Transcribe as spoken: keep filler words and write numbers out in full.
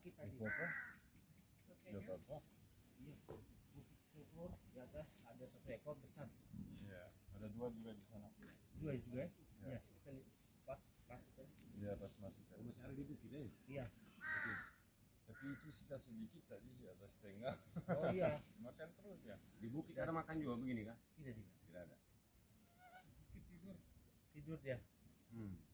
bukit tadi. Apa? Iya, bukit syukur di atas ada satu ekor besar. Iya, ada dua juga di sana. Dua juga ya? Ya. Iya, sekali pas masuk tadi. Iya, pas masuk tadi. Masih ada di bukit ya? Iya. Tapi itu sisa sedikit tadi, ada setengah. Oh iya. Makan terus ya. Di bukit ada makan juga begini kah? Tidak tidak. Tidak ada. Tidur dia. Hmm.